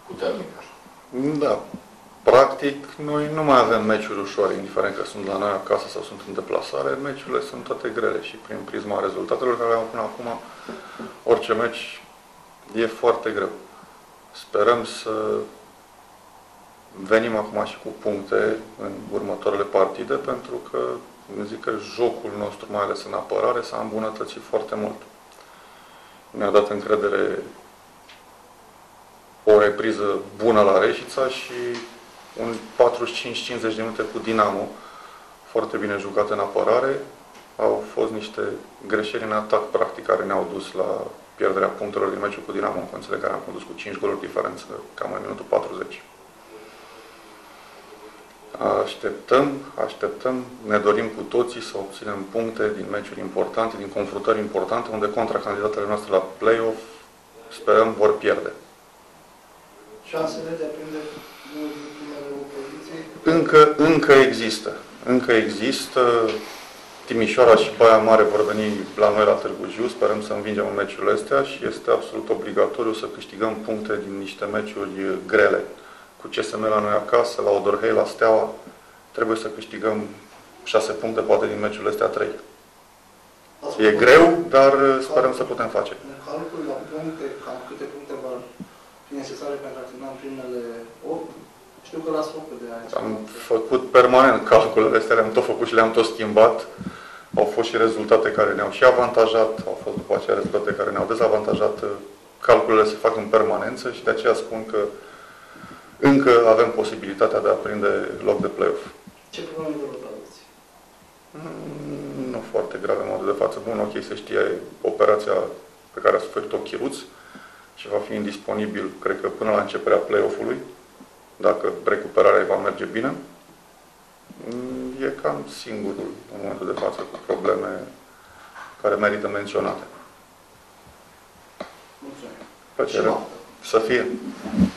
puternic așa. Da. Practic, noi nu mai avem meciuri ușoare, indiferent că sunt la noi acasă sau sunt în deplasare. Meciurile sunt toate grele și prin prisma rezultatelor care am până acum, orice meci e foarte greu. Sperăm să venim acum și cu puncte în următoarele partide, pentru că, zic că jocul nostru, mai ales în apărare, s-a îmbunătățit foarte mult. Ne-a dat încredere o repriză bună la Reșița și un 45-50 de minute cu Dinamo, foarte bine jucat în apărare. Au fost niște greșeli în atac, practic, care ne-au dus la pierderea punctelor din meciul cu Dinamo, în condițiile care am condus cu 5 goluri diferență, cam în minutul 40. Așteptăm, ne dorim cu toții să obținem puncte din meciuri importante, din confruntări importante, unde contracandidatele noastre la play-off, sperăm, vor pierde. Șansele de a prinde ultimele opoziții? Încă există. Timișoara și Baia Mare vor veni la noi la Târgu Jiu. Sperăm să învingem în meciurile astea și este absolut obligatoriu să câștigăm puncte din niște meciuri grele. Cu CSM la noi acasă, la Odorhei, la Steaua, trebuie să câștigăm 6 puncte, poate din meciurile astea 3. E greu, dar sperăm să putem face. În calcul la puncte, cam câte puncte vor fi necesare pentru a termina primele 8? Știu că l-ați făcut de aici. Am făcut permanent calculele astea, le-am tot făcut și le-am tot schimbat. Au fost și rezultate care ne-au și avantajat, au fost după aceea rezultate care ne-au dezavantajat. Calculele se fac în permanență și de aceea spun că încă avem posibilitatea de a prinde loc de play-off. Ce probleme de aveți? Nu foarte grave în modul de față. Bun, ok, se știe operația pe care a suferit-o Chiruț și va fi indisponibil, cred că până la începerea play-off-ului, dacă recuperarea va merge bine. E cam singurul în momentul de față cu probleme care merită menționate. Mulțumim. Plăcere. Să fie.